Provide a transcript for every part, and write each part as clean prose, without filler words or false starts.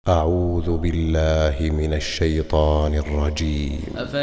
أعوذ بالله من الشيطان الرجيم.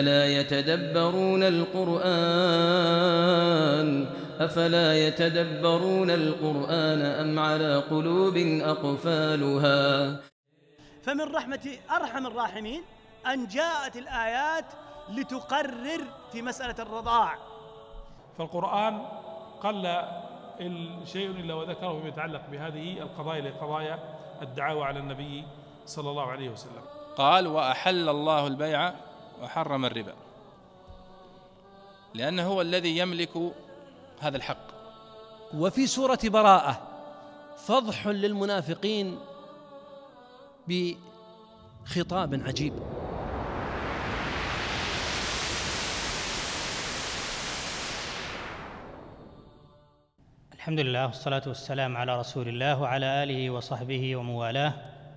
أفلا يتدبرون القرآن أم على قلوب أقفالها. فمن رحمة أرحم الراحمين أن جاءت الآيات لتقرر في مسألة الرضاع. فالقرآن قل شيء إلا وذكره فيما يتعلق بهذه القضايا لقضايا الدعاوى على النبي صلى الله عليه وسلم. قال: وأحل الله البيع وحرم الربا، لأنه هو الذي يملك هذا الحق. وفي سورة براءة فضح للمنافقين بخطاب عجيب. الحمد لله والصلاة والسلام على رسول الله وعلى آله وصحبه وموالاه.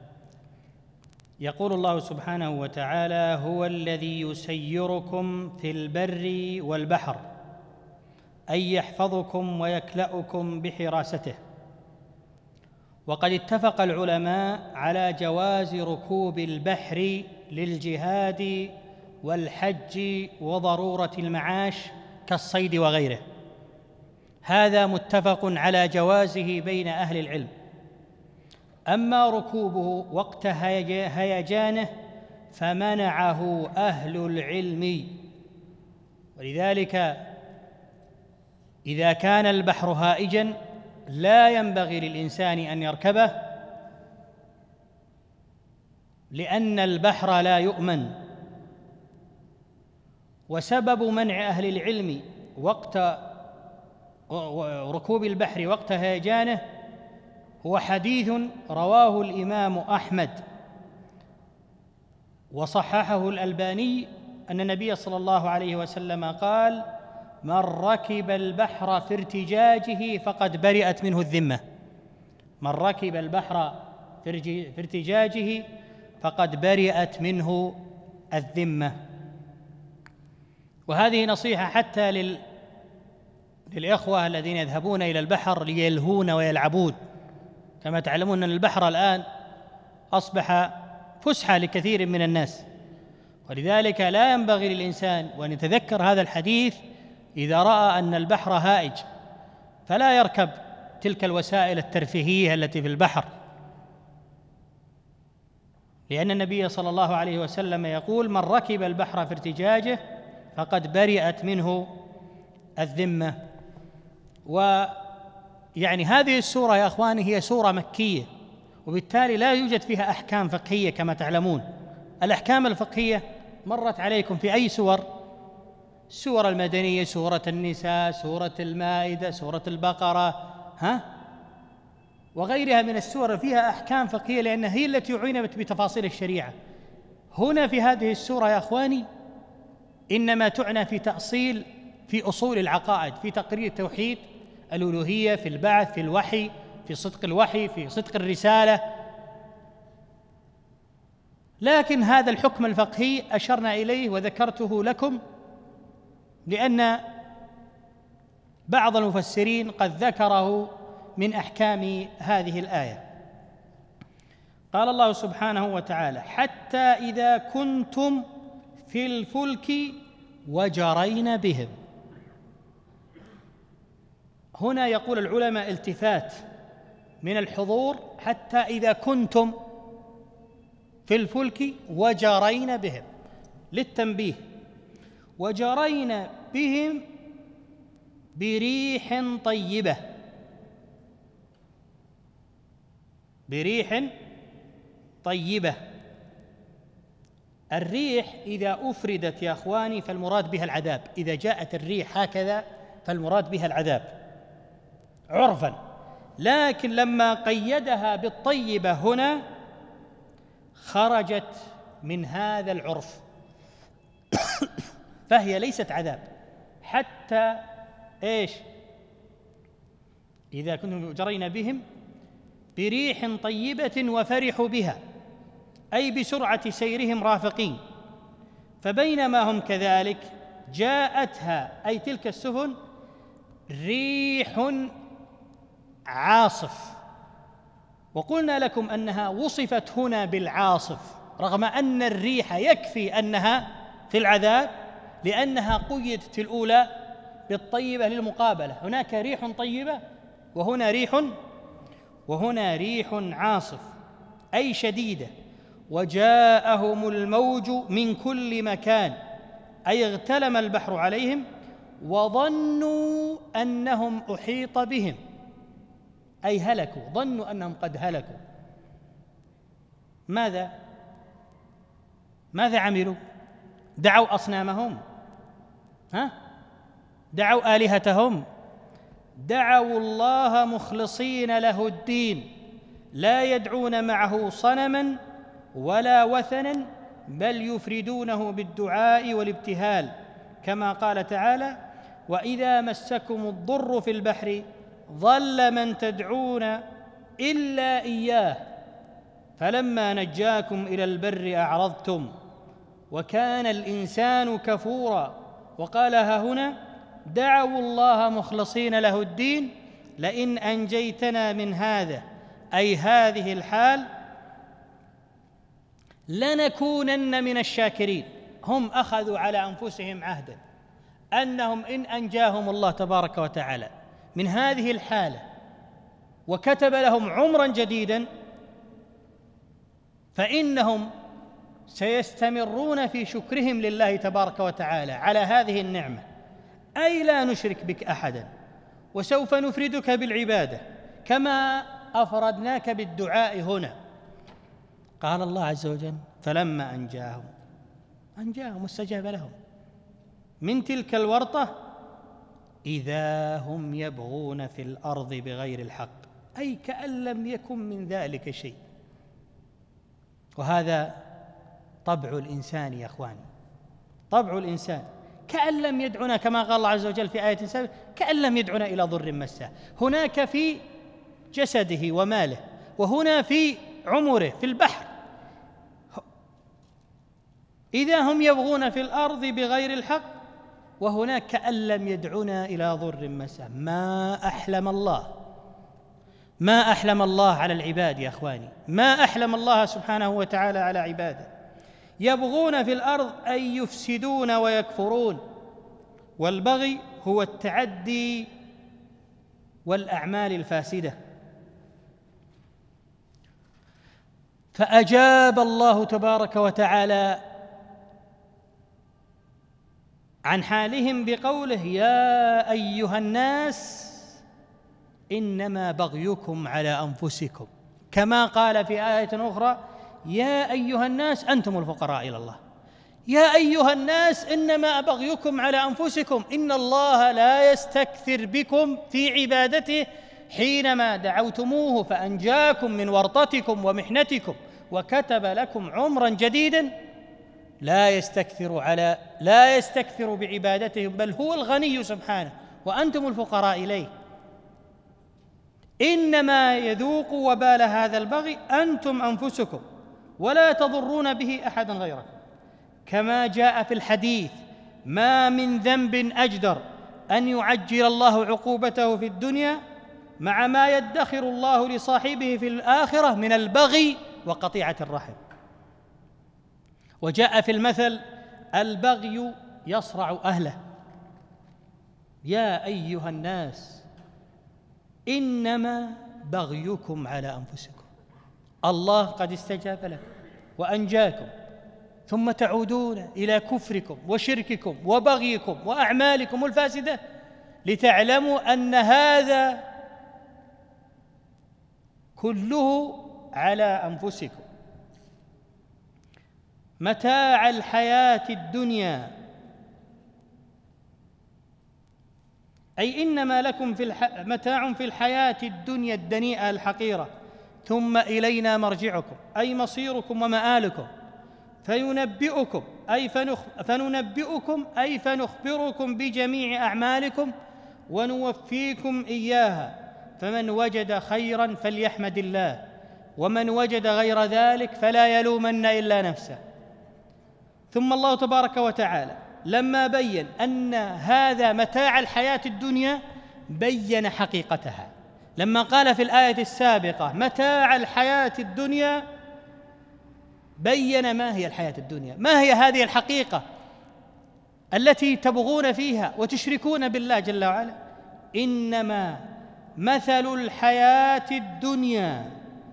يقول الله سبحانه وتعالى: هو الذي يسيركم في البر والبحر، أي يحفظكم ويكلأكم بحراسته. وقد اتفق العلماء على جواز ركوب البحر للجهاد والحج وضرورة المعاش كالصيد وغيره، هذا متفق على جوازه بين أهل العلم. أما ركوبه وقت هيجانه فمنعه أهل العلم، ولذلك إذا كان البحر هائجا لا ينبغي للإنسان أن يركبه، لأن البحر لا يؤمن. وسبب منع أهل العلم وقت ركوب البحر وقت هيجانه هو حديث رواه الإمام أحمد وصححه الألباني أن النبي صلى الله عليه وسلم قال: من ركب البحر في ارتجاجه فقد برئت منه الذمة. من ركب البحر في ارتجاجه فقد برئت منه الذمة. وهذه نصيحة حتى للإخوة الذين يذهبون إلى البحر ليلهون ويلعبون. كما تعلمون أن البحر الآن أصبح فسحة لكثير من الناس، ولذلك لا ينبغي للإنسان وأن يتذكر هذا الحديث إذا رأى أن البحر هائج، فلا يركب تلك الوسائل الترفيهية التي في البحر، لأن النبي صلى الله عليه وسلم يقول: من ركب البحر في ارتجاجه فقد برئت منه الذمة. ويعني هذه السورة يا أخواني هي سورة مكية، وبالتالي لا يوجد فيها أحكام فقهية كما تعلمون. الأحكام الفقهية مرت عليكم في أي سور؟ السور المدنية، سورة النساء، سورة المائدة، سورة البقرة، وغيرها من السور فيها أحكام فقهية، لأنها هي التي عنبت بتفاصيل الشريعة. هنا في هذه السورة يا أخواني إنما تعنى في تأصيل في أصول العقائد، في تقرير التوحيد، الألوهية، في البعث، في الوحي، في صدق الوحي، في صدق الرسالة. لكن هذا الحكم الفقهي أشرنا إليه وذكرته لكم لأن بعض المفسرين قد ذكره من أحكام هذه الآية. قال الله سبحانه وتعالى: حتى إذا كنتم في الفلك وجرين بهم. هنا يقول العلماء التفات من الحضور: حتى إذا كنتم في الفلك وجرين بهم، للتنبيه. وجرين بهم بريح طيبة، بريح طيبة. الريح إذا أفردت يا أخواني فالمراد بها العذاب. إذا جاءت الريح هكذا فالمراد بها العذاب عرفا، لكن لما قيدها بالطيبة هنا خرجت من هذا العرف فهي ليست عذاب. حتى إذا كنتم جرين بهم بريح طيبة وفرحوا بها، أي بسرعة سيرهم رافقين. فبينما هم كذلك جاءتها أي تلك السفن ريح عاصف وقلنا لكم أنها وصفت هنا بالعاصف رغم أن الريح يكفي أنها في العذاب، لأنها قيدت في الأولى بالطيبة للمقابلة. هناك ريح طيبة وهنا ريح عاصف أي شديدة. وجاءهم الموج من كل مكان أي اغتلم البحر عليهم وظنوا أنهم أحيط بهم أي هلكوا، ظنوا أنهم قد هلكوا. ماذا عملوا؟ دعوا أصنامهم، دعوا آلهتهم، دعوا الله مخلصين له الدين، لا يدعون معه صنما ولا وثنا بل يفردونه بالدعاء والابتهال، كما قال تعالى: وإذا مسكم الضر في البحر ضل من تدعون إلا إياه فلما نجاكم إلى البر أعرضتم وكان الإنسان كفورا. وقال هنا: دعوا الله مخلصين له الدين لئن أنجيتنا من هذا أي هذه الحال لنكونن من الشاكرين. هم أخذوا على أنفسهم عهدا أنهم إن أنجاهم الله تبارك وتعالى من هذه الحالة وكتب لهم عمرا جديدا فإنهم سيستمرون في شكرهم لله تبارك وتعالى على هذه النعمة، أي لا نشرك بك أحدا وسوف نفردك بالعبادة كما أفردناك بالدعاء هنا. قال الله عز وجل: فلما أنجاهم واستجاب لهم من تلك الورطة إذا هم يبغون في الأرض بغير الحق، أي كأن لم يكن من ذلك شيء. وهذا طبع الإنسان يا أخواني، طبع الإنسان، كأن لم يدعنا كما قال الله عز وجل في آية سابقة: كأن لم يدعنا إلى ضر مسه. هناك في جسده وماله، وهنا في عمره في البحر. إذا هم يبغون في الأرض بغير الحق، وهناك كأن لم يدعنا إلى ضر مسه. ما أحلم الله على العباد يا أخواني، ما أحلم الله سبحانه وتعالى على عباده. يبغون في الأرض أي يفسدون ويكفرون، والبغي هو التعدي والأعمال الفاسدة. فأجاب الله تبارك وتعالى عن حالهم بقوله: يا أيها الناس إنما بغيكم على أنفسكم، كما قال في آية أخرى: يا أيها الناس أنتم الفقراء إلى الله. يا أيها الناس إنما بغيكم على أنفسكم، إن الله لا يستكثر بكم في عبادته حينما دعوتموه فأنجاكم من ورطتكم ومحنتكم وكتب لكم عمرا جديدا. لا يستكثر بعبادته، بل هو الغني سبحانه وأنتم الفقراء إليه. إنما يذوق وبال هذا البغي أنتم أنفسكم ولا تضرون به أحدا غيركم، كما جاء في الحديث: ما من ذنب أجدر أن يعجل الله عقوبته في الدنيا مع ما يدخر الله لصاحبه في الآخرة من البغي وقطيعة الرحم. وجاء في المثل: البغي يصرع أهله. يا أيها الناس إنما بغيكم على أنفسكم، الله قد استجاب لكم وأنجاكم، ثم تعودون إلى كفركم وشرككم وبغيكم وأعمالكم الفاسدة، لتعلموا أن هذا كله على أنفسكم. متاع الحياة الدنيا، أي إنما لكم متاع في الحياة الدنيا الدنيئة الحقيرة، ثم إلينا مرجعكم أي مصيركم ومآلكم، فننبئكم أي فنخبركم بجميع أعمالكم ونوفيكم إياها. فمن وجد خيرا فليحمد الله، ومن وجد غير ذلك فلا يلومن إلا نفسه. ثم الله تبارك وتعالى لما بين أن هذا متاع الحياة الدنيا بين حقيقتها، لما قال في الآية السابقة متاع الحياة الدنيا بين ما هي الحياة الدنيا، ما هي هذه الحقيقة التي تبغون فيها وتشركون بالله جل وعلا. إنما مثل الحياة الدنيا،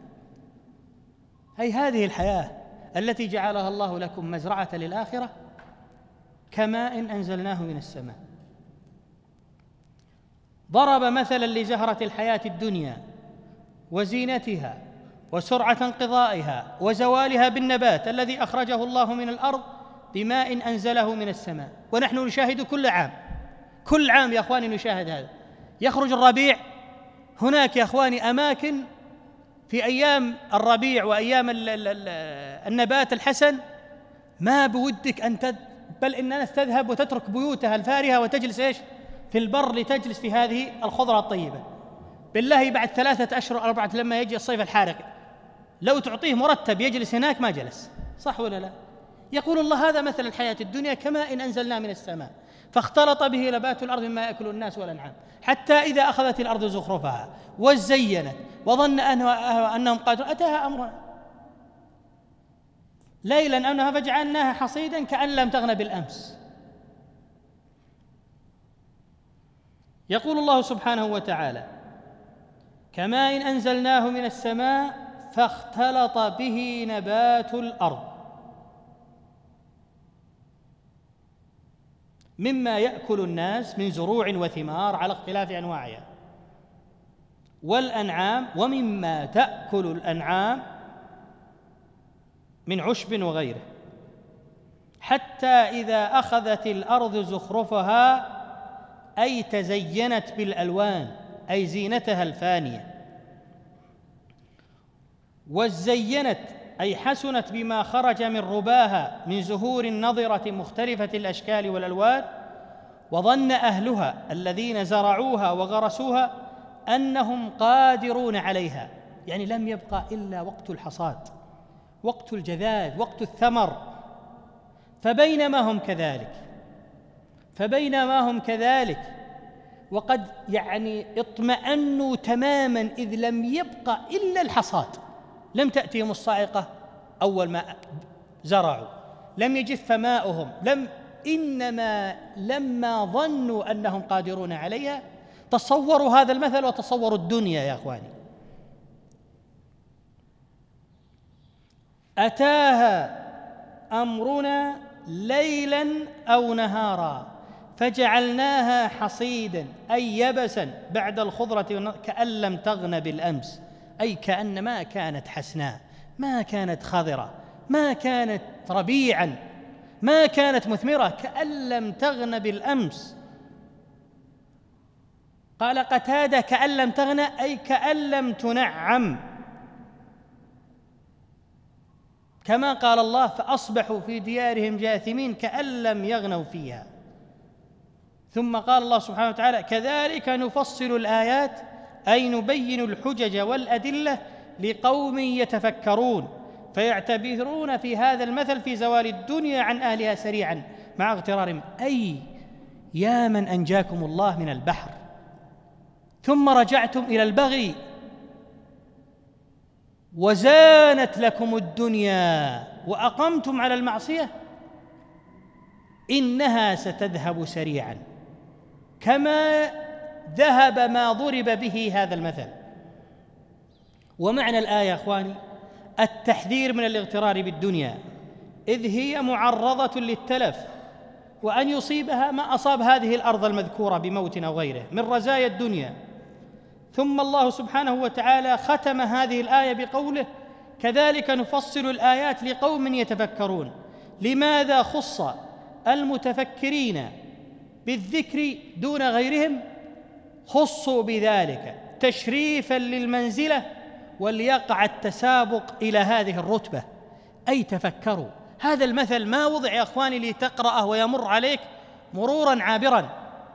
أي هذه الحياة التي جعلها الله لكم مزرعة للآخرة، كماء أنزلناه من السماء. ضرب مثلا لزهرة الحياة الدنيا وزينتها وسرعة انقضائها وزوالها بالنبات الذي أخرجه الله من الأرض بماء أنزله من السماء. ونحن نشاهد كل عام يا أخواني نشاهد هذا. يخرج الربيع، هناك يا أخواني أماكن في أيام الربيع وأيام النبات الحسن ما بودك بل إن الناس تذهب وتترك بيوتها الفارهة وتجلس في البر لتجلس في هذه الخضرة الطيبة. بالله بعد 3 أشهر 4 لما يجي الصيف الحارق لو تعطيه مرتب يجلس هناك ما جلس، صح ولا لا؟ يقول الله هذا مثل الحياة الدنيا كماء أنزلنا من السماء فاختلط به نبات الأرض مما يأكل الناس والأنعام حتى إذا أخذت الأرض زخرفها وزينت وظن أنهم قادرون أتاها أمرنا ليلا أنها فجعلناها حصيدا كأن لم تغن بالأمس. يقول الله سبحانه وتعالى كماء أنزلناه من السماء فاختلط به نبات الأرض مما يأكل الناس من زروع وثمار على اختلاف أنواعها والأنعام ومما تأكل الأنعام من عشب وغيره حتى إذا أخذت الأرض زخرفها أي تزينت بالألوان أي زينتها الفانية، وزينت أي حسنت بما خرج من رباها من زهور نضرة مختلفة الأشكال والألوان، وظن أهلها الذين زرعوها وغرسوها أنهم قادرون عليها، يعني لم يبقى إلا وقت الحصاد، وقت الجذاذ، وقت الثمر. فبينما هم كذلك وقد اطمأنوا تماما إذ لم يبقى إلا الحصاد، لم تأتيهم الصاعقة أول ما زرعوا، لم يجف ماؤهم، إنما لما ظنوا أنهم قادرون عليها تصوروا هذا المثل وتصوروا الدنيا يا أخواني. أتاها أمرنا ليلا أو نهارا فجعلناها حصيدا أي يبسا بعد الخضرة كأن لم تغن بالأمس، أي كأن ما كانت حسناء، ما كانت خضرة، ما كانت ربيعا، ما كانت مثمرة، كأن لم تغن بالأمس. قال قتادة كأن لم تغن أي كأن لم تنعم، كما قال الله فأصبحوا في ديارهم جاثمين كأن لم يغنوا فيها. ثم قال الله سبحانه وتعالى كذلك نفصل الآيات أي نبين الحجج والأدلة لقوم يتفكرون فيعتبرون في هذا المثل في زوال الدنيا عن أهلها سريعا مع اغترارهم، أي يا من أنجاكم الله من البحر ثم رجعتم إلى البغي وزانت لكم الدنيا وأقمتم على المعصية، إنها ستذهب سريعا كما ذهب ما ضرب به هذا المثل. ومعنى الآية يا أخواني التحذير من الاغترار بالدنيا، إذ هي معرضة للتلف وأن يصيبها ما أصاب هذه الأرض المذكورة بموت أو غيره من رزايا الدنيا. ثم الله سبحانه وتعالى ختم هذه الآية بقوله كذلك نفصل الآيات لقوم يتفكرون. لماذا خص المتفكرين بالذكر دون غيرهم؟ خصوا بذلك تشريفا للمنزلة وليقع التسابق إلى هذه الرتبة، أي تفكروا. هذا المثل ما وضع يا أخواني لتقرأه ويمر عليك مرورا عابرا،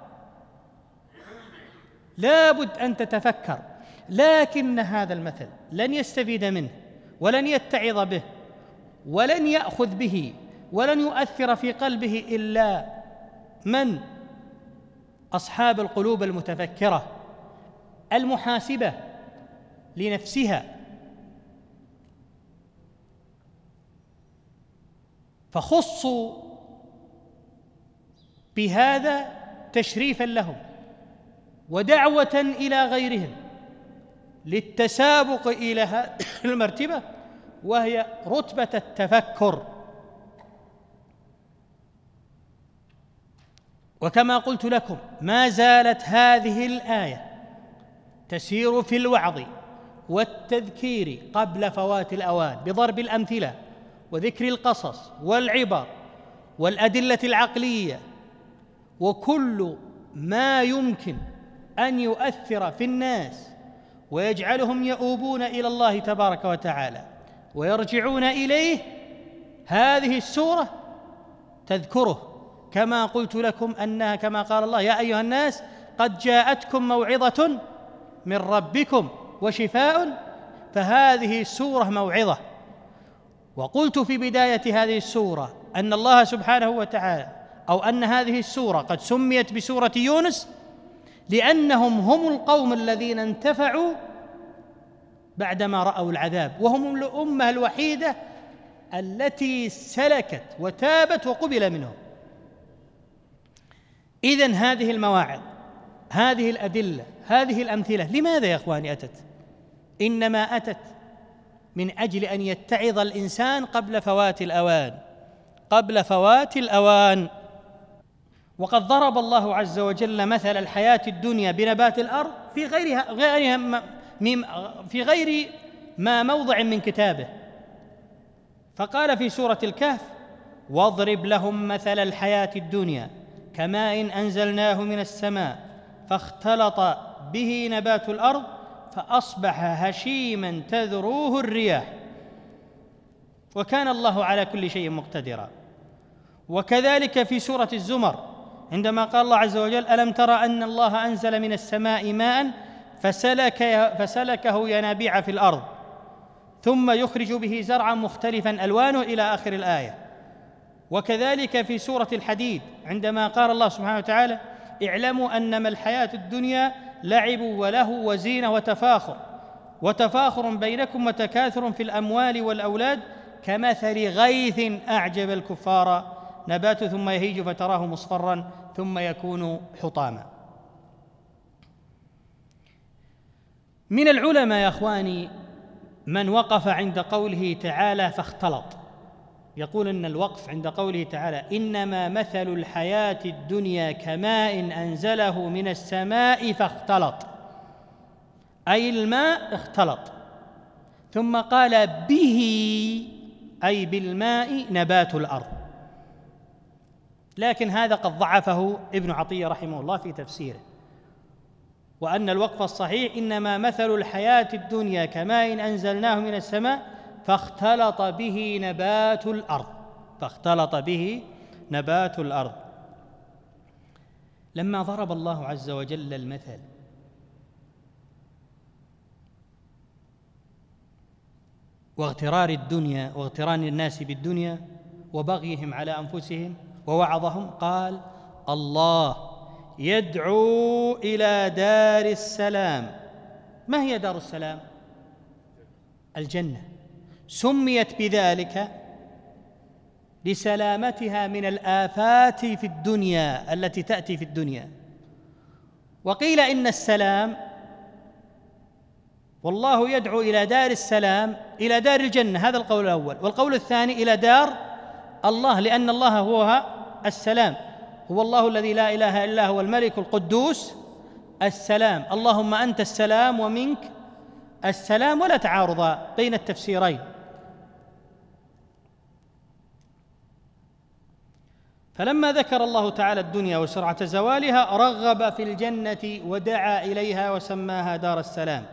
لابد أن تتفكر. لكن هذا المثل لن يستفيد منه ولن يتعظ به ولن يأخذ به ولن يؤثر في قلبه إلا من أصحاب القلوب المتفكرة المحاسبة لنفسها، فخصوا بهذا تشريفا لهم ودعوة إلى غيرهم للتسابق إلى هذه المرتبة، وهي رتبة التفكر. وكما قلت لكم ما زالت هذه الآية تسير في الوعظ والتذكير قبل فوات الأوان بضرب الأمثلة وذكر القصص والعبر والأدلة العقلية وكل ما يمكن أن يؤثر في الناس ويجعلهم يؤوبون إلى الله تبارك وتعالى ويرجعون إليه. هذه السورة تذكره، كما قلت لكم أنها كما قال الله: يا أيها الناس قد جاءتكم موعظة من ربكم وشفاء. فهذه السورة موعظة. وقلت في بداية هذه السورة أن الله سبحانه وتعالى أو أن هذه السورة قد سميت بسورة يونس لأنهم هم القوم الذين انتفعوا بعدما رأوا العذاب، وهم الأمة الوحيدة التي سلكت وتابت وقبل منهم. إذن هذه المواعظ، هذه الأدلة، هذه الأمثلة لماذا يا أخواني أتت؟ إنما أتت من أجل أن يتعظ الإنسان قبل فوات الأوان، قبل فوات الأوان. وقد ضرب الله عز وجل مثل الحياة الدنيا بنبات الأرض في غير ما موضع من كتابه، فقال في سورة الكهف: واضرب لهم مثل الحياة الدنيا كماء أنزلناه من السماء فاختلط به نبات الأرض فأصبح هشيما تذروه الرياح وكان الله على كل شيء مقتدرا. وكذلك في سورة الزمر عندما قال الله عز وجل: ألم ترى أن الله أنزل من السماء ماء فسلكه ينابيع في الأرض ثم يخرج به زرعا مختلفا ألوانه إلى آخر الآية. وكذلك في سورة الحديد عندما قال الله سبحانه وتعالى: اعلموا أنما الحياة الدنيا لعب ولهو وزينة وتفاخر بينكم وتكاثر في الأموال والأولاد كمثل غيث أعجب الكفار نباته ثم يهيج فتراه مصفرا ثم يكون حطاما. من العلماء يا أخواني من وقف عند قوله تعالى فاختلط، يقول إن الوقف عند قوله تعالى: إنما مثل الحياة الدنيا كماء أنزله من السماء فاختلط، أي الماء اختلط، ثم قال به أي بالماء نبات الأرض. لكن هذا قد ضعفه ابن عطية رحمه الله في تفسيره، وأن الوقف الصحيح: إنما مثل الحياة الدنيا كماء أنزلناه من السماء فاختلط به نبات الأرض، فاختلط به نبات الأرض. لما ضرب الله عز وجل المثل واغترار الدنيا واغتران الناس بالدنيا وبغيهم على أنفسهم ووعظهم، قال: الله يدعو إلى دار السلام. ما هي دار السلام؟ الجنة، سميت بذلك لسلامتها من الآفات في الدنيا التي تأتي في الدنيا. وقيل إن السلام والله يدعو إلى دار السلام إلى دار الجنة، هذا القول الأول. والقول الثاني إلى دار الله، لأن الله هو السلام، هو الله الذي لا إله إلا هو الملك القدوس السلام. اللهم أنت السلام ومنك السلام، ولا تعارض بين التفسيرين. فلما ذكر الله تعالى الدنيا وسرعة زوالها رغب في الجنة ودعا إليها وسماها دار السلام.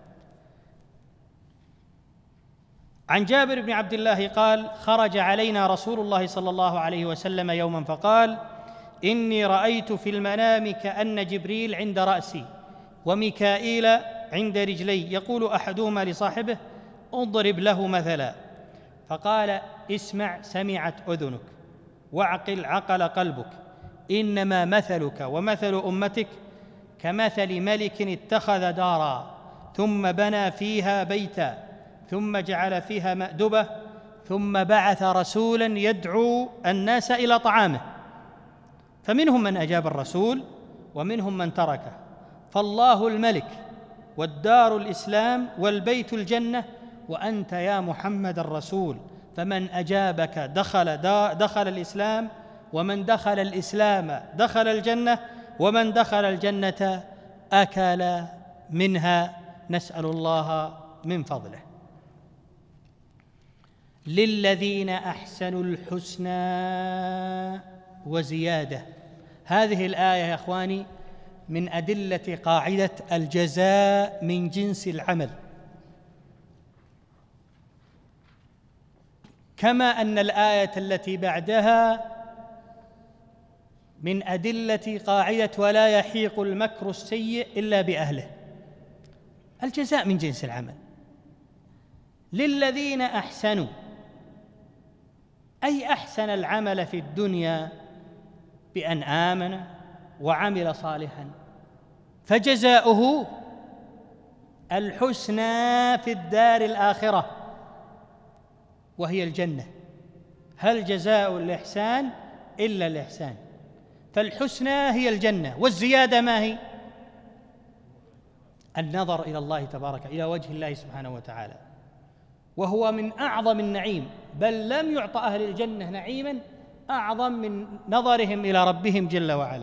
عن جابر بن عبد الله قال: خرج علينا رسول الله صلى الله عليه وسلم يوما فقال: إني رأيت في المنام كأن جبريل عند رأسي وميكائيل عند رجلي، يقول أحدهما لصاحبه: اضرب له مثلا. فقال: اسمع سمعت أذنك واعقل عقل قلبك، إنما مثلك ومثل أمتك كمثل ملك اتخذ دارا ثم بنى فيها بيتا ثم جعل فيها مأدبة ثم بعث رسولا يدعو الناس إلى طعامه، فمنهم من أجاب الرسول ومنهم من تركه. فالله الملك والدار الإسلام والبيت الجنة، وأنت يا محمد الرسول، فمن أجابك دخل الإسلام، ومن دخل الإسلام دخل الجنة، ومن دخل الجنة أكل منها، نسأل الله من فضله. للذين أحسنوا الحسنى وزيادة. هذه الآية يا إخواني من أدلة قاعدة الجزاء من جنس العمل، كما أن الآية التي بعدها من أدلة قاعدة ولا يحيق المكر السيء إلا بأهله. الجزاء من جنس العمل. للذين أحسنوا، أي أحسن العمل في الدنيا بأن آمن وعمل صالحا، فجزاؤه الحسنى في الدار الآخرة وهي الجنة. هل جزاء الإحسان إلا الإحسان؟ فالحسنى هي الجنة، والزيادة ما هي؟ النظر إلى الله تبارك، إلى وجه الله سبحانه وتعالى، وهو من أعظم النعيم، بل لم يعط أهل الجنة نعيما أعظم من نظرهم إلى ربهم جل وعلا.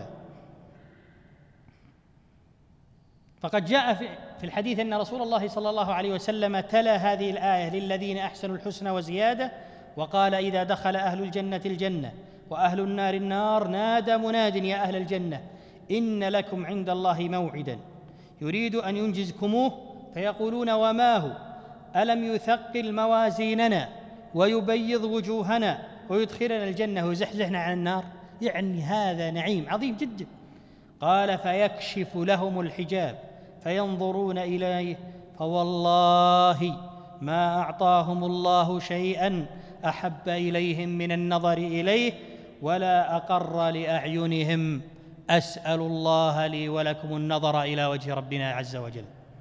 فقد جاء في الحديث أن رسول الله صلى الله عليه وسلم تلا هذه الآية للذين أحسنوا الحسنى وزيادة، وقال إذا دخل أهل الجنة الجنة وأهل النار النار نادى مناد يا أهل الجنة إن لكم عند الله موعدا يريد أن ينجزكموه، فيقولون وما هو؟ ألم يثقل موازيننا ويبيض وجوهنا ويدخلنا الجنة ويزحزحنا عن النار؟ يعني هذا نعيم عظيم جدا. قال فيكشف لهم الحجاب فينظرون إليه فوالله ما أعطاهم الله شيئا أحب إليهم من النظر إليه ولا أقر لأعينهم. أسأل الله لي ولكم النظر إلى وجه ربنا عز وجل.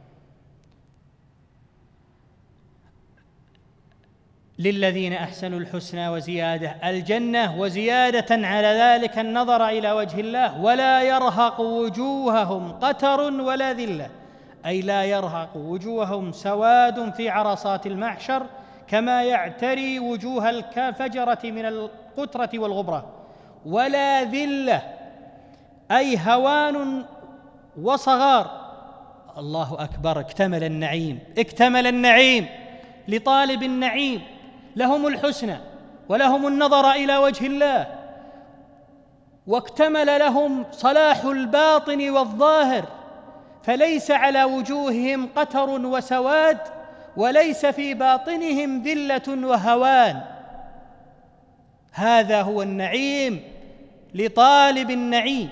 للذين أحسنوا الحسنى وزيادة، الجنة، وزيادة على ذلك النظر إلى وجه الله، ولا يرهق وجوههم قتر ولا ذلة، أي لا يرهق وجوههم سواد في عرصات المحشر كما يعتري وجوه الكفجرة من القترة والغبرة، ولا ذلة أي هوان وصغار. الله أكبر، اكتمل النعيم، اكتمل النعيم لطالب النعيم، لهم الحسنى ولهم النظر إلى وجه الله، واكتمل لهم صلاح الباطن والظاهر، فليس على وجوههم قتر وسواد، وليس في باطنهم ذلة وهوان. هذا هو النعيم لطالب النعيم.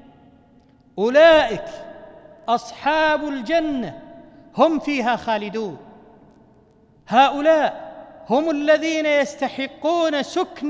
أولئك أصحاب الجنة هم فيها خالدون. هؤلاء هم الذين يستحقون سكن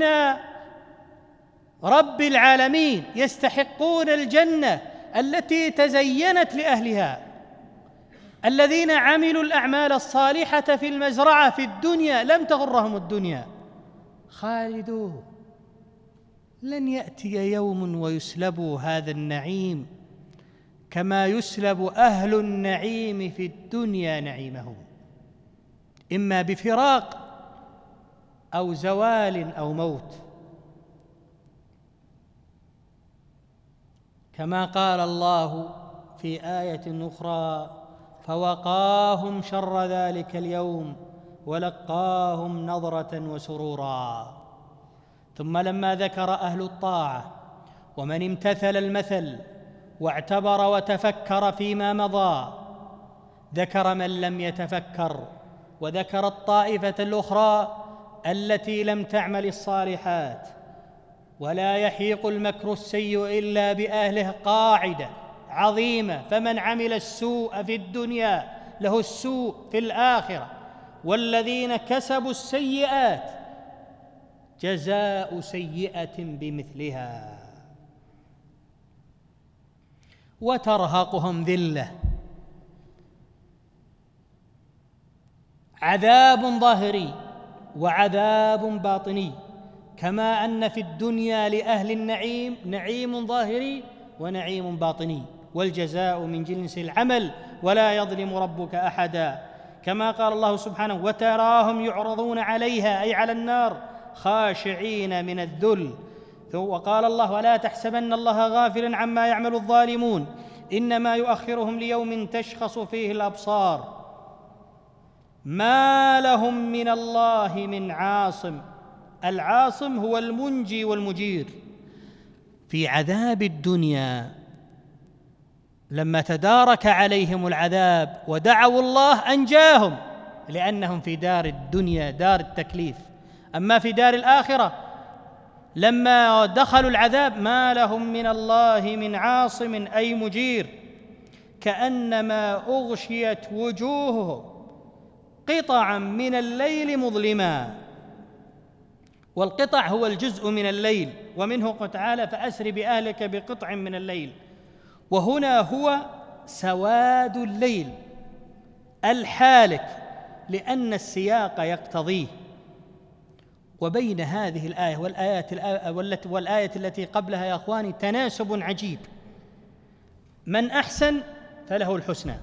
رب العالمين، يستحقون الجنة التي تزينت لأهلها، الذين عملوا الأعمال الصالحة في المزرعة في الدنيا لم تغرهم الدنيا، خالدون. لن يأتي يوم ويسلبوا هذا النعيم كما يسلب أهل النعيم في الدنيا نعيمهم، إما بفراق أو زوال أو موت. كما قال الله في آية أخرى فوقاهم شر ذلك اليوم ولقاهم نضرة وسرورا. ثم لما ذكر أهل الطاعة ومن امتثل المثل واعتبر وتفكر فيما مضى، ذكر من لم يتفكر، وذكر الطائفة الأخرى التي لم تعمل الصالحات. ولا يحيق المكر السيء إلا بأهله، قاعدة عظيمة. فمن عمل السوء في الدنيا له السوء في الآخرة، والذين كسبوا السيئات جزاء سيئة بمثلها. وترهقهم ذلة، عذاب ظاهري وعذاب باطني، كما أن في الدنيا لأهل النعيم نعيم ظاهري ونعيم باطني، والجزاء من جنس العمل ولا يظلم ربك أحدا. كما قال الله سبحانه: وتراهم يعرضون عليها، أي على النار، خاشعين من الذل. وقال الله: ولا تحسبن الله غافلا عما يعمل الظالمون إنما يؤخرهم ليوم تشخص فيه الأبصار ما لهم من الله من عاصم. العاصم هو المنجي والمجير. في عذاب الدنيا لما تدارك عليهم العذاب ودعوا الله أنجاهم، لأنهم في دار الدنيا دار التكليف. أما في دار الآخرة لما دخلوا العذاب ما لهم من الله من عاصم أي مجير، كأنما أغشيت وجوههم قطعا من الليل مظلما. والقطع هو الجزء من الليل، ومنه قال تعالى: فأسر بأهلك بقطع من الليل. وهنا هو سواد الليل الحالك، لأن السياق يقتضيه. وبين هذه الآية والآية التي قبلها يا أخواني تناسب عجيب. من أحسن فله الحسنى،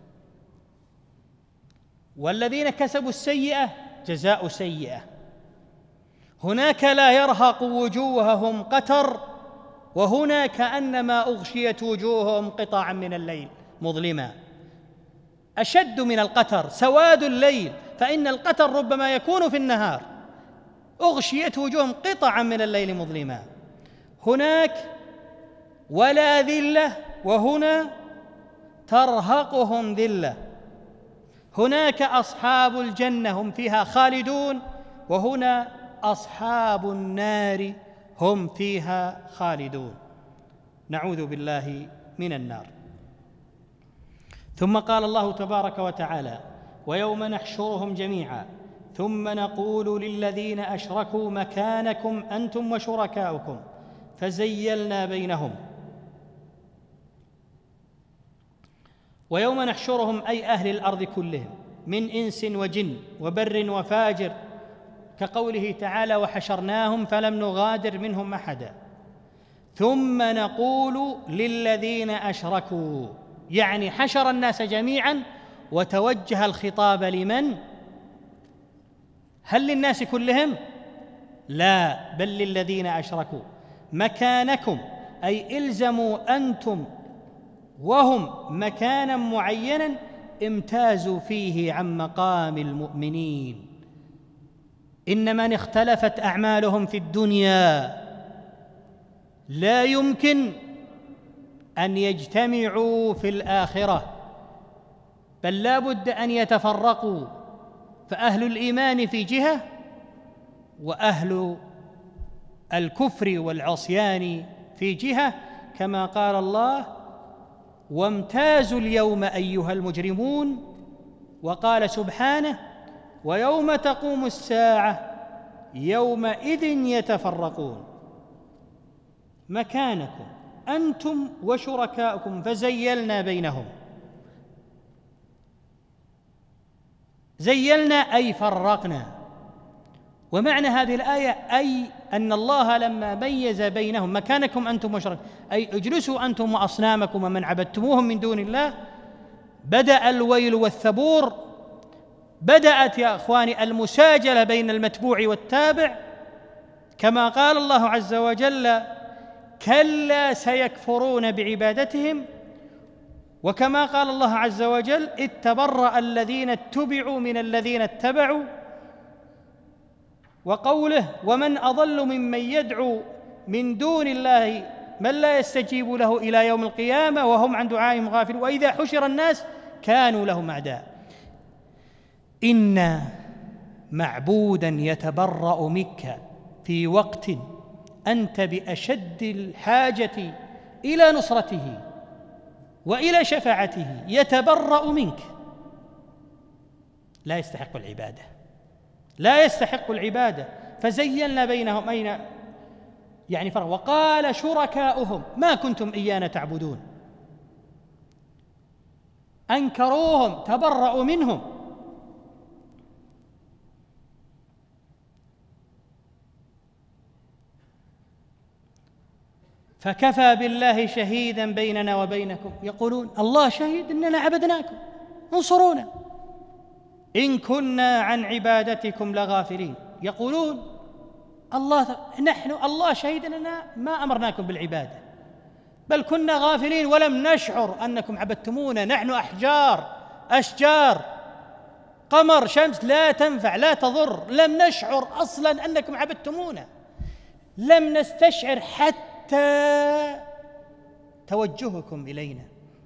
والذين كسبوا السيئة جزاء سيئة. هناك لا يرهق وجوههم قتر، وهنا كأنما أغشيت وجوههم قطعا من الليل مظلما. أشد من القتر سواد الليل، فإن القتر ربما يكون في النهار. أغشيت وجوههم قطعا من الليل مظلما. هناك ولا ذلة، وهنا ترهقهم ذلة. هناك أصحاب الجنة هم فيها خالدون، وهنا أصحاب النار هم فيها خالدون. نعوذ بالله من النار. ثم قال الله تبارك وتعالى: ويوم نحشرهم جميعا ثم نقول للذين أشركوا مكانكم أنتم وشركاؤكم فزيلنا بينهم. ويوم نحشرهم أي أهل الأرض كلهم من إنس وجن وبر وفاجر، كقوله تعالى: وحشرناهم فلم نغادر منهم أحدا. ثم نقول للذين أشركوا، يعني حشر الناس جميعا وتوجه الخطاب لمن؟ هل للناس كلهم؟ لا، بل للذين أشركوا. مكانكم أي الزموا أنتم وهم مكانا معينا امتازوا فيه عن مقام المؤمنين. إن من اختلفت أعمالهم في الدنيا لا يمكن أن يجتمعوا في الآخرة، بل لا بد أن يتفرقوا، فأهل الإيمان في جهة، وأهل الكفر والعصيان في جهة، كما قال الله: وامتازوا اليوم أيها المجرمون. وقال سبحانه: ويوم تقوم الساعة يومئذ يتفرقون. مكانكم أنتم وشركاؤكم فزيلنا بينهم. زيلنا أي فرقنا. ومعنى هذه الآية أي أن الله لما ميز بينهم مكانكم أنتم وشركاؤكم، أي اجلسوا أنتم وأصنامكم ومن عبدتموهم من دون الله، بدأ الويل والثبور، بدأت يا أخواني المساجلة بين المتبوع والتابع، كما قال الله عز وجل: كلا سيكفرون بعبادتهم. وكما قال الله عز وجل: إذ تبرأ الذين اتبعوا من الذين اتبعوا. وقوله: ومن أضل ممن يدعو من دون الله من لا يستجيب له إلى يوم القيامة وهم عن دعائهم غافلون وإذا حشر الناس كانوا لهم أعداء. إن معبودا يتبرأ منك في وقت أنت بأشد الحاجة إلى نصرته وإلى شفاعته، يتبرأ منك، لا يستحق العبادة، لا يستحق العبادة. فزيلنا بينهم أين يعني فرق. وقال شركاؤهم ما كنتم إيانا تعبدون. أنكروهم تبرأوا منهم. فكفى بالله شهيدا بيننا وبينكم، يقولون الله شهيد أننا عبدناكم، انصرونا إن كنا عن عبادتكم لغافلين. يقولون الله شهيد أننا ما أمرناكم بالعبادة، بل كنا غافلين ولم نشعر أنكم عبدتمونا، نحن أشجار قمر شمس لا تنفع لا تضر، لم نشعر أصلا أنكم عبدتمونا، لم نستشعر حتى توجهكم إلينا.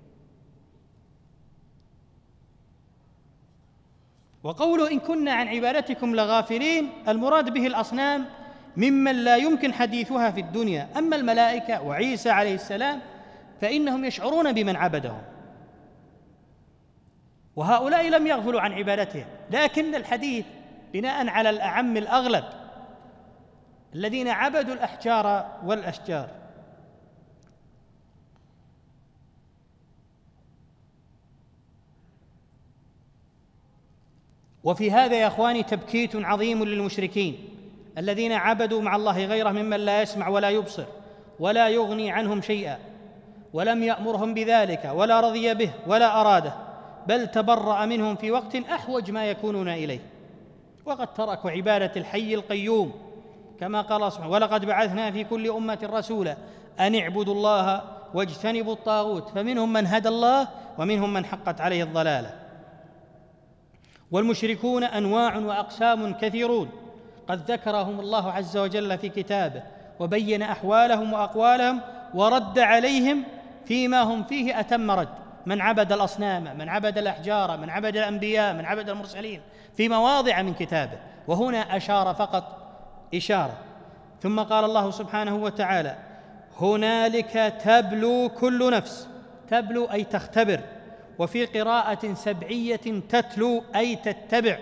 وقوله إن كنا عن عبادتكم لغافلين، المراد به الأصنام ممن لا يمكن حديثها في الدنيا. أما الملائكة وعيسى عليه السلام فإنهم يشعرون بمن عبدهم، وهؤلاء لم يغفلوا عن عبادتهم، لكن الحديث بناء على الأعم الأغلب الذين عبدوا الأحجار والأشجار. وفي هذا يا أخواني تبكيت عظيم للمشركين الذين عبدوا مع الله غيره ممن لا يسمع ولا يبصر ولا يغني عنهم شيئا، ولم يأمرهم بذلك ولا رضي به ولا أراده، بل تبرأ منهم في وقت أحوج ما يكونون إليه، وقد تركوا عبادة الحي القيوم، كما قال سبحانه: ولقد بعثنا في كل أمة رسولا أن اعبدوا الله واجتنبوا الطاغوت، فمنهم من هدى الله ومنهم من حقت عليه الضلالة. والمشركون أنواع وأقسام كثيرون قد ذكرهم الله عز وجل في كتابه، وبين أحوالهم وأقوالهم، ورد عليهم فيما هم فيه أتم رد: من عبد الأصنام، من عبد الأحجار، من عبد الأنبياء، من عبد المرسلين، في مواضع من كتابه. وهنا أشار فقط إشارة. ثم قال الله سبحانه وتعالى: هنالك تبلو كل نفس. تبلو أي تختبر، وفي قراءة سبعية تتلو أي تتبع.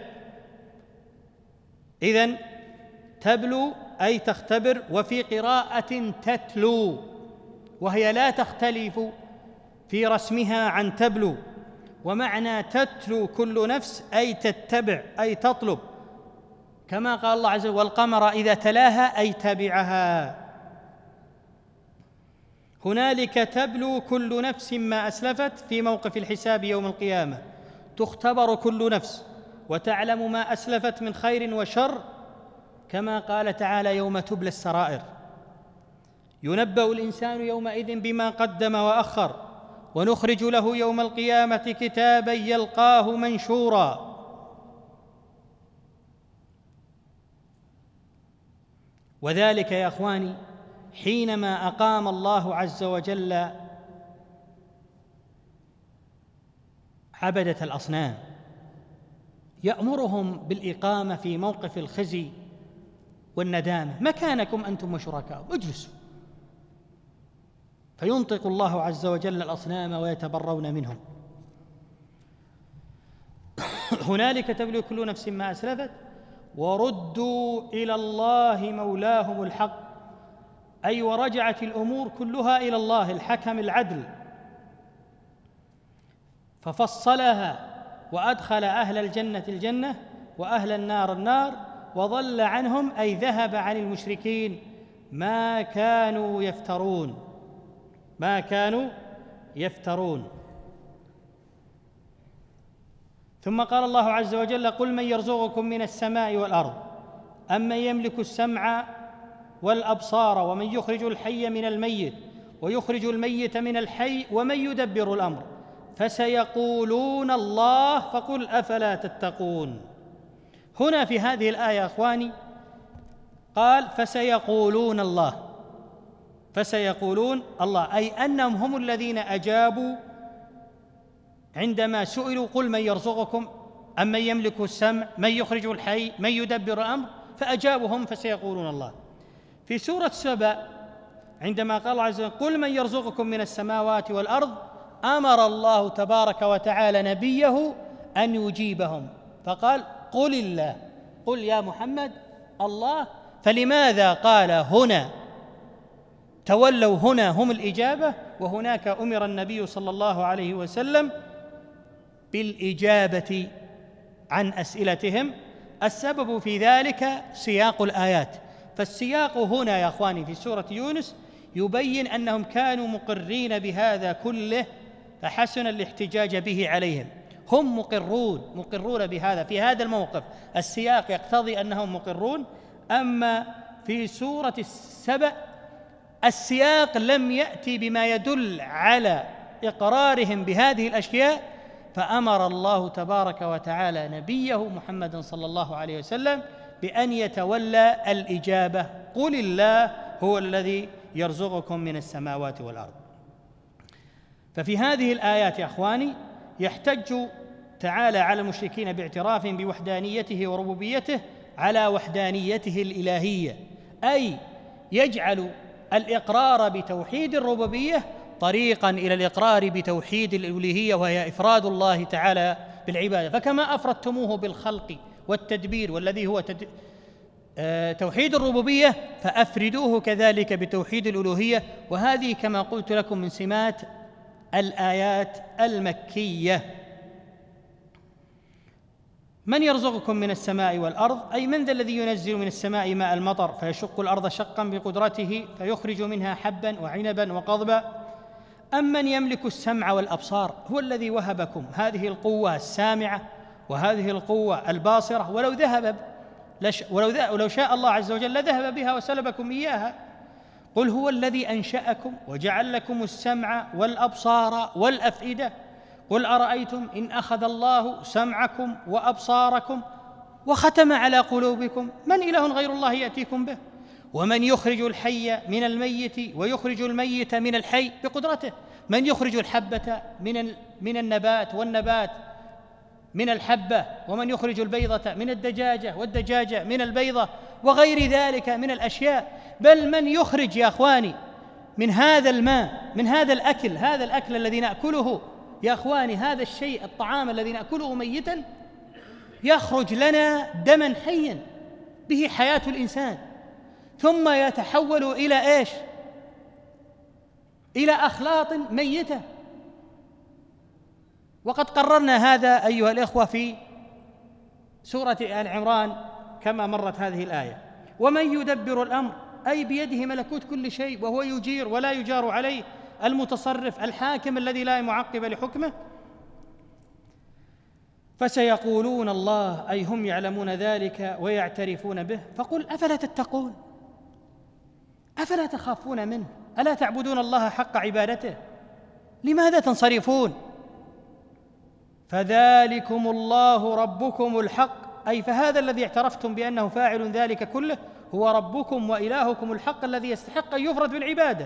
إذن تبلو أي تختبر، وفي قراءة تتلو، وهي لا تختلف في رسمها عن تبلو. ومعنى تتلو كل نفس أي تتبع أي تطلب، كما قال الله عز وجل: والقمر إذا تلاها أي تبعها. هنالك تبلو كل نفس ما أسلفت في موقف الحساب يوم القيامة، تختبر كل نفس وتعلم ما أسلفت من خير وشر، كما قال تعالى: يوم تبلى السرائر. ينبأ الإنسان يومئذ بما قدم وأخر، ونخرج له يوم القيامة كتابا يلقاه منشورا. وذلك يا أخواني حينما أقام الله عز وجل عبدة الأصنام، يأمرهم بالإقامة في موقف الخزي والندامة: مكانكم أنتم وشركاؤكم، اجلسوا. فينطق الله عز وجل الأصنام ويتبرون منهم. هنالك تبلو كل نفس ما أسلفت وردوا إلى الله مولاهم الحق، أي ورجعت الأمور كلها إلى الله الحكم العدل، ففصلها وأدخل أهل الجنة الجنة وأهل النار النار، وضل عنهم أي ذهب عن المشركين ما كانوا يفترون. ثم قال الله عز وجل: قل من يرزقكم من السماء والأرض أمن يملك السمع والأبصار ومن يخرج الحي من الميت ويخرج الميت من الحي ومن يدبر الأمر فسيقولون الله فقل أفلا تتقون. هنا في هذه الآية يا أخواني قال: فسيقولون الله، أي أنهم هم الذين أجابوا عندما سئلوا: قل من يرزقكم أمن يملك السمع من يخرج الحي من يدبر الأمر، فأجابوا هم فسيقولون الله. في سورة سبأ عندما قال الله عز وجل: قل من يرزقكم من السماوات والأرض، أمر الله تبارك وتعالى نبيه أن يجيبهم، فقال: قل الله، قل يا محمد الله. فلماذا قال هنا تولوا هنا هم الإجابة، وهناك أمر النبي صلى الله عليه وسلم بالإجابة عن أسئلتهم. السبب في ذلك سياق الآيات، فالسياق هنا يا أخواني في سورة يونس يبين أنهم كانوا مقرين بهذا كله، فحسن الاحتجاج به عليهم. هم مقرون بهذا في هذا الموقف، السياق يقتضي أنهم مقرون. أما في سورة السبأ السياق لم يأتي بما يدل على إقرارهم بهذه الأشياء، فأمر الله تبارك وتعالى نبيه محمد صلى الله عليه وسلم بأن يتولى الإجابة: قل الله هو الذي يرزقكم من السماوات والأرض. ففي هذه الآيات يا أخواني يحتج تعالى على المشركين باعترافهم بوحدانيته وربوبيته على وحدانيته الإلهية، أي يجعل الإقرار بتوحيد الربوبية طريقاً إلى الإقرار بتوحيد الألوهية، وهي إفراد الله تعالى بالعبادة. فكما أفردتموه بالخلق والتدبير والذي هو توحيد الربوبية، فأفردوه كذلك بتوحيد الألوهية. وهذه كما قلت لكم من سمات الآيات المكية. من يرزقكم من السماء والأرض، أي من ذا الذي ينزل من السماء ماء المطر فيشق الأرض شقا بقدرته فيخرج منها حبا وعنبا وقضبا، أمن يملك السمع والأبصار، هو الذي وهبكم هذه القوة السامعة وهذه القوة الباصرة، ولو شاء الله عز وجل لذهب بها وسلبكم إياها. قل هو الذي أنشأكم وجعل لكم السمع والأبصار والأفئدة، قل أرأيتم إن أخذ الله سمعكم وأبصاركم وختم على قلوبكم من إله غير الله يأتيكم به، ومن يخرج الحي من الميت ويخرج الميت من الحي بقدرته، من يخرج الحبة من النبات والنبات من الحبة، ومن يخرج البيضة من الدجاجة والدجاجة من البيضة، وغير ذلك من الأشياء. بل من يخرج يا أخواني من هذا الماء، من هذا الأكل الذي نأكله يا أخواني، هذا الشيء الطعام الذي نأكله ميتا يخرج لنا دما حيا به حياة الإنسان، ثم يتحول إلى إيش؟ إلى أخلاط ميتة. وقد قررنا هذا أيها الإخوة في سورة آل عمران كما مرت هذه الآية: ومن يدبر الأمر، أي بيده ملكوت كل شيء وهو يجير ولا يجار عليه، المتصرف الحاكم الذي لا معقب لحكمه. فسيقولون الله، أي هم يعلمون ذلك ويعترفون به. فقل أفلا تتقون، أفلا تخافون منه، ألا تعبدون الله حق عبادته، لماذا تنصرفون؟ فذلكم الله ربكم الحق، أي فهذا الذي اعترفتم بأنه فاعل ذلك كله هو ربكم وإلهكم الحق الذي يستحق أن يفرد بالعبادة.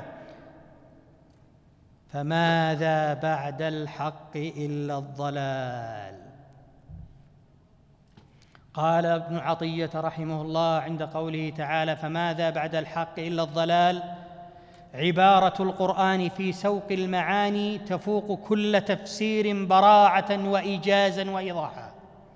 فماذا بعد الحق إلا الضلال؟ قال ابن عطية رحمه الله عند قوله تعالى فماذا بعد الحق إلا الضلال: عبارة القرآن في سوق المعاني تفوق كل تفسير براعة وإيجازا وإيضاحا.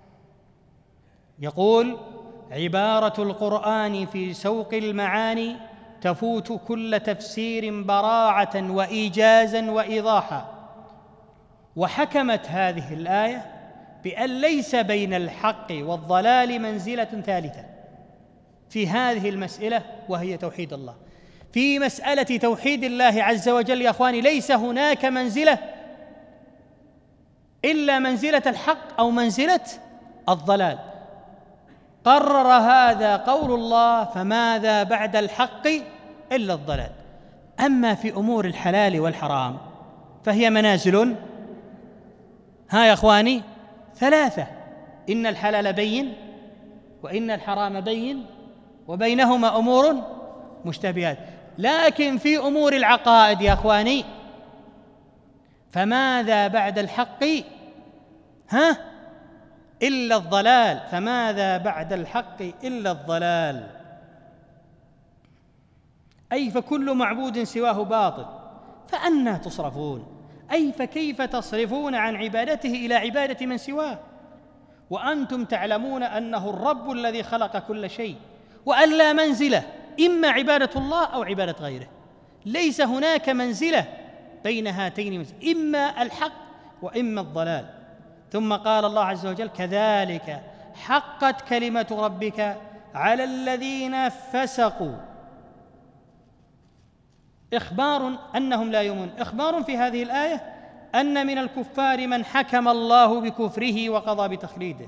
يقول: عبارة القرآن في سوق المعاني تفوت كل تفسير براعة وإيجازا وإيضاحا. وحكمت هذه الآية بأن ليس بين الحق والضلال منزلة ثالثة في هذه المسألة، وهي توحيد الله. في مسألة توحيد الله عز وجل يا أخواني ليس هناك منزلة إلا منزلة الحق أو منزلة الضلال. قرر هذا قول الله فماذا بعد الحق إلا الضلال. أما في أمور الحلال والحرام فهي منازل يا أخواني ثلاثة: إن الحلال بين، وإن الحرام بين، وبينهما أمور مشتبهات. لكن في أمور العقائد يا أخواني فماذا بعد الحق إلا الضلال. فماذا بعد الحق إلا الضلال، أي فكل معبود سواه باطل، فأنى تصرفون، أي فكيف تصرفون عن عبادته إلى عبادة من سواه وأنتم تعلمون أنه الرب الذي خلق كل شيء، وأن لا منزلة إما عبادة الله أو عبادة غيره. ليس هناك منزلة بين هاتين، إما الحق وإما الضلال. ثم قال الله عز وجل كذلك حقت كلمة ربك على الذين فسقوا. إخبار أنهم لا يؤمنون، إخبار في هذه الآية أن من الكفار من حكم الله بكفره وقضى بتخليده.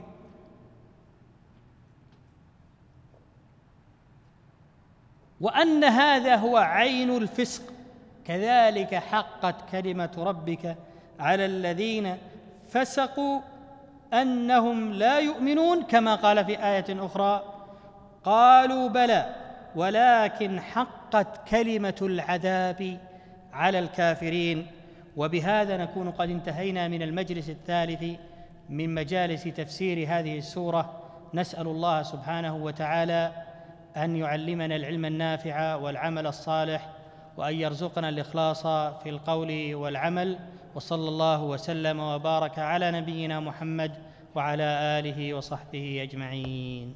وأن هذا هو عين الفسق، كذلك حقت كلمة ربك على الذين فسقوا أنهم لا يؤمنون، كما قال في آية أخرى قالوا بلى ولكن حقت كلمة العذاب على الكافرين. وبهذا نكون قد انتهينا من المجلس الثالث من مجالس تفسير هذه السورة. نسأل الله سبحانه وتعالى أن يعلمنا العلم النافع والعمل الصالح، وأن يرزقنا الإخلاص في القول والعمل. وصلى الله وسلم وبارك على نبينا محمد وعلى آله وصحبه أجمعين.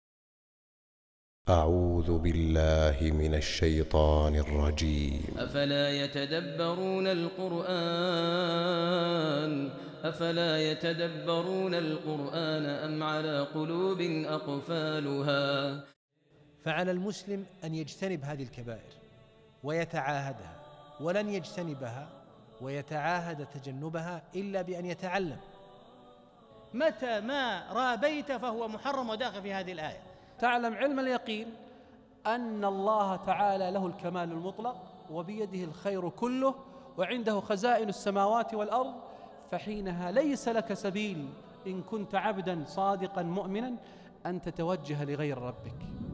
أعوذ بالله من الشيطان الرجيم. أفلا يتدبرون القرآن أم على قلوب أقفالها. فعلى المسلم أن يجتنب هذه الكبائر ويتعاهدها، ولن يجتنبها ويتعاهد تجنبها إلا بأن يتعلم. متى ما رابيت فهو محرم وداخل في هذه الآية. تعلم علم اليقين أن الله تعالى له الكمال المطلق وبيده الخير كله وعنده خزائن السماوات والأرض، فحينها ليس لك سبيل إن كنت عبدا صادقا مؤمنا أن تتوجه لغير ربك.